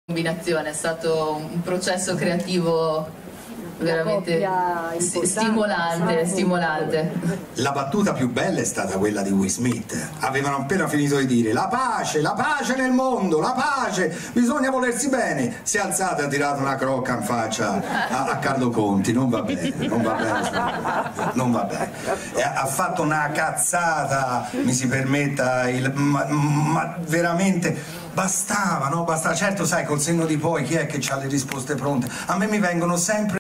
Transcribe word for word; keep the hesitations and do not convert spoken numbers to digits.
combinazione, è stato un processo creativo veramente stimolante, stimolante. La battuta più bella è stata quella di Will Smith. Avevano appena finito di dire la pace, la pace nel mondo, la pace, bisogna volersi bene. Si è alzata e ha tirato una crocca in faccia a, a Carlo Conti. Non va bene, non va bene, non va bene. E ha fatto una cazzata, mi si permetta, il, ma, ma veramente bastava, no? Bastava. Certo, sai, col senno di poi chi è che ha le risposte pronte? A me mi vengono sempre